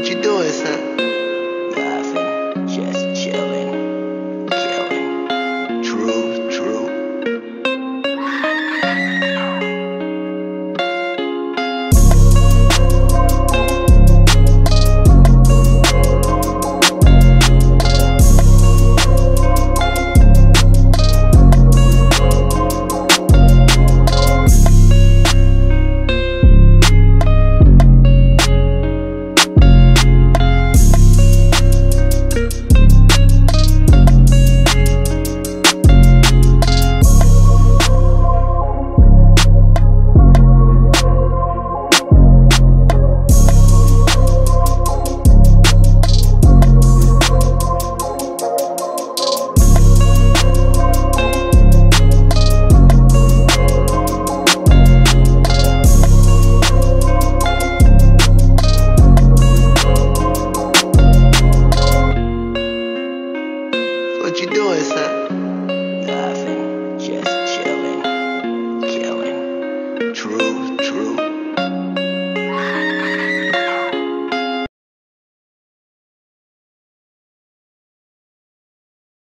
What you doing, son? Nothing, just chilling, killing. True, true. What you doing, son? Nothing, just chilling, killing. True, true.